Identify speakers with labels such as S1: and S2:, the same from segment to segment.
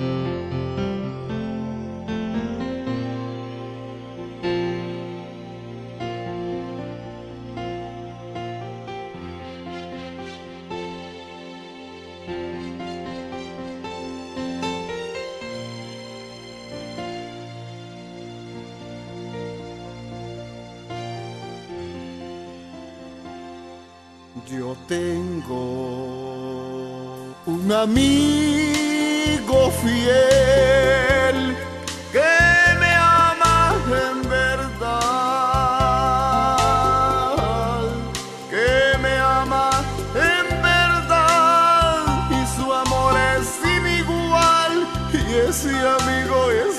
S1: Yo tengo un amigo fiel que me ama en verdad, que me ama en verdad, y su amor es sin igual, y ese amigo es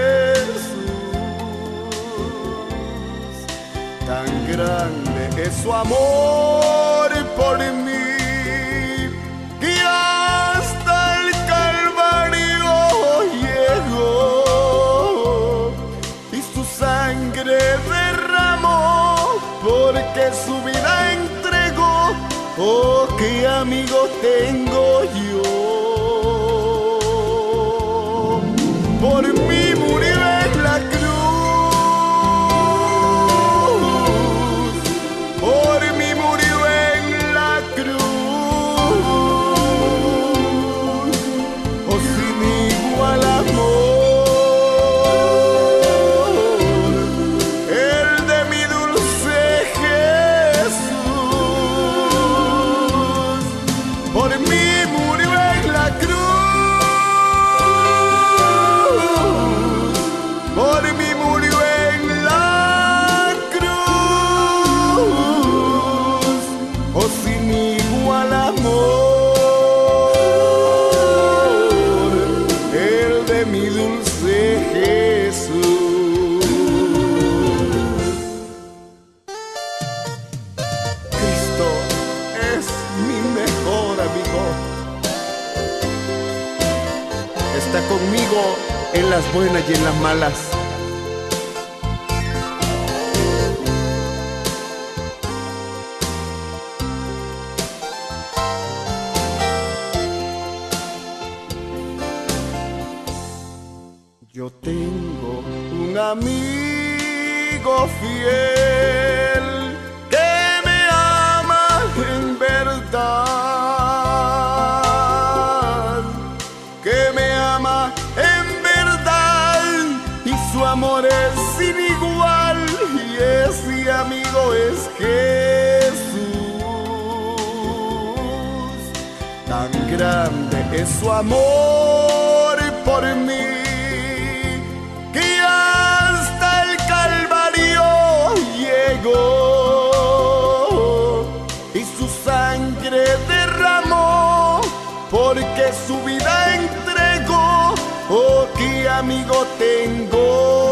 S1: Jesús. Tan grande es su amor por mí, que hasta el Calvario llegó y su sangre derramó, porque su vida entregó. Oh, qué amigo tengo yo. Por mí murió en la cruz, por mí murió en la cruz. Oh, sin igual amor, el de mi dulce Jesús. Por mí murió en la cruz, por mí murió en la cruz. Oh, sin igual amor, el de mi dulce Jesús. Cristo es mi mejor amigo. Está conmigo en las buenas y en las malas. Yo tengo un amigo fiel que me ama en verdad, que me ama en verdad, y su amor es sin igual, y ese amigo es Jesús. Tan grande es su amor por mí, que hasta el Calvario llegó y su sangre derramó, porque su vida entregó. Oh, qué amigo tengo